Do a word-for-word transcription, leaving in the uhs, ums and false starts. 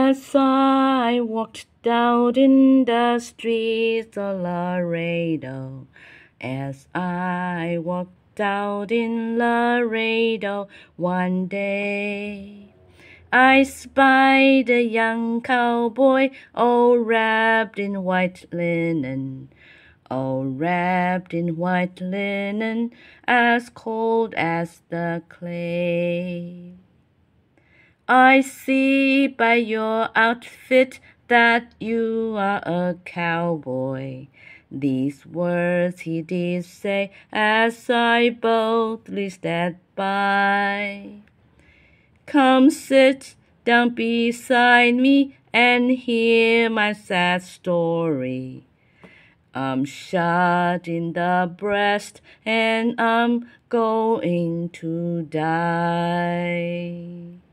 As I walked down in the streets of Laredo, as I walked down in Laredo one day, I spied a young cowboy, all wrapped in white linen, all wrapped in white linen, as cold as the clay. I see by your outfit that you are a cowboy. These words he did say as I boldly stepped by. Come sit down beside me and hear my sad story. I'm shot in the breast and I'm going to die.